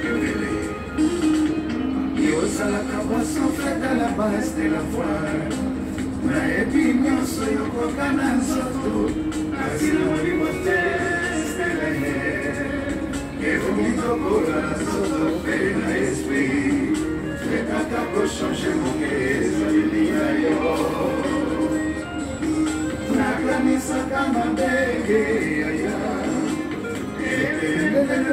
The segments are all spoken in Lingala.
Boisson faite à la base de la voile. Mais puis nous soyons au canal surtout. Ainsi nous vivons c'est la haine. Et vous dites au courant, surtout fait l'esprit. Les caca pour changer mon cœur, ça lui la granissa kama bege aya. Et le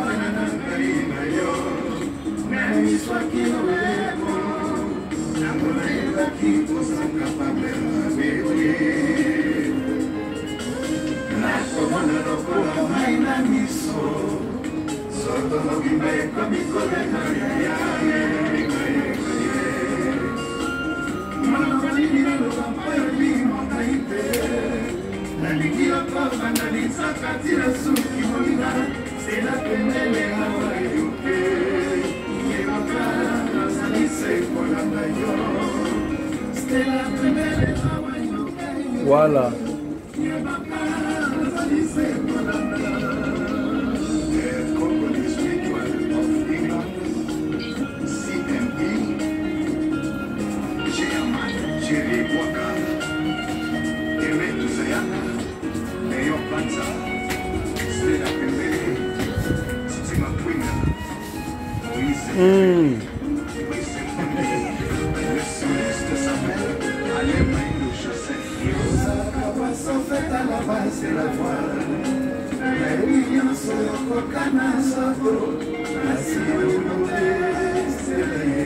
soit qui nous aime, qui nous sommes capables de vivre. La commande de la main miso, sotto lo vive come colena c'est la voilà. C'est la voile, la réunion sur le cocanat s'appro, ainsi nous c'est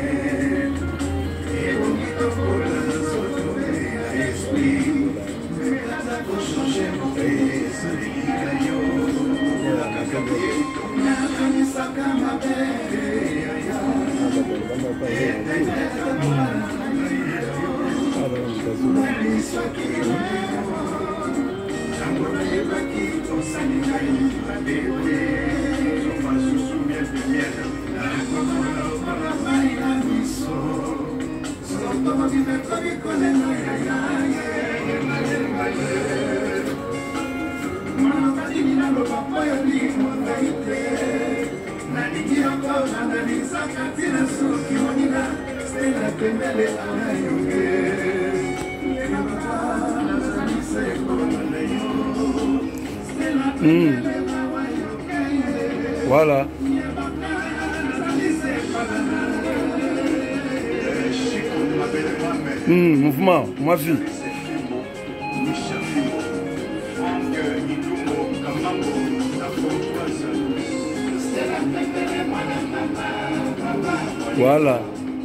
et on dit que pour la sauter l'esprit, mais là pour changer mon pays, c'est l'Icayo, la cacapier, la camisa camabé, Voilà. Mouvement, ma vie. Voilà.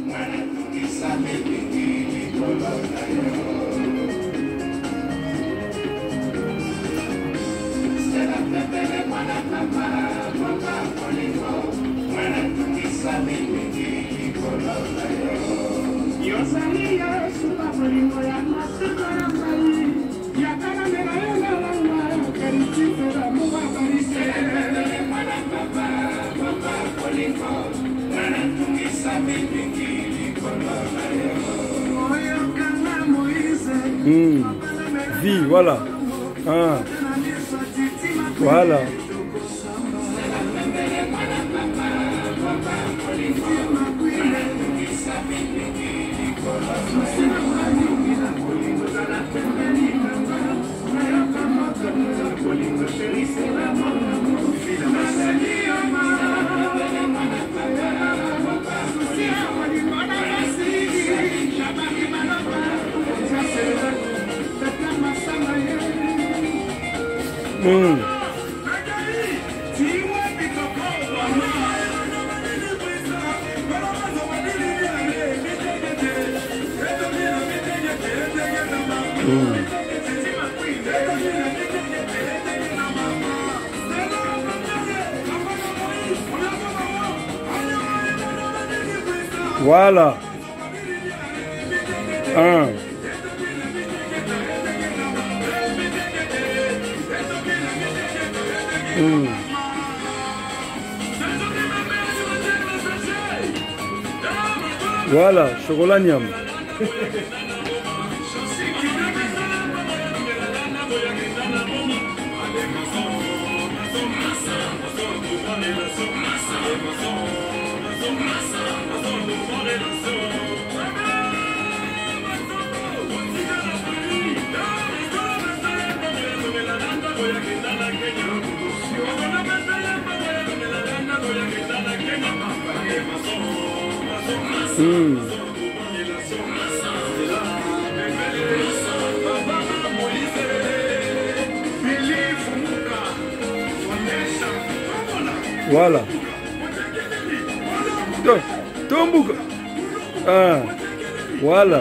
Vie, voilà. Ah. Voilà. Voilà. Un. Voilà, chocolat niam. Voilà. Tombuka. Ah. Voilà.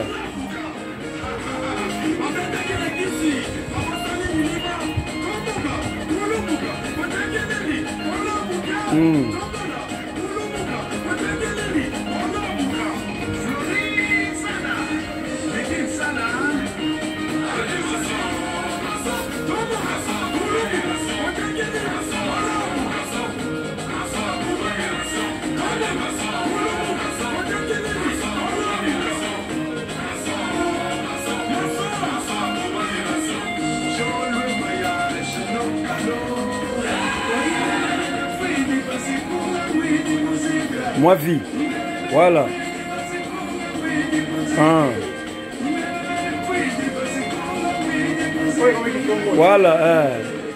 Moi vie. Voilà. Ah. Voilà.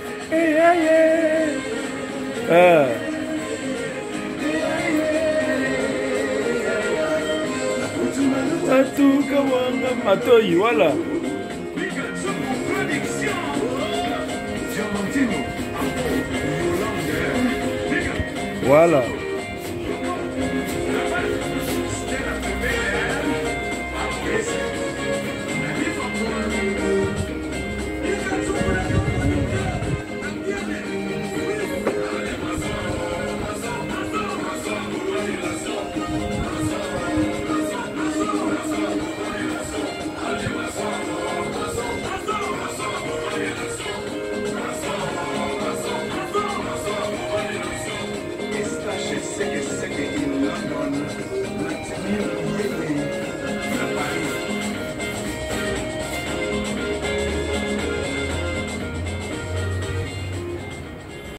Matoi, voilà. Voilà.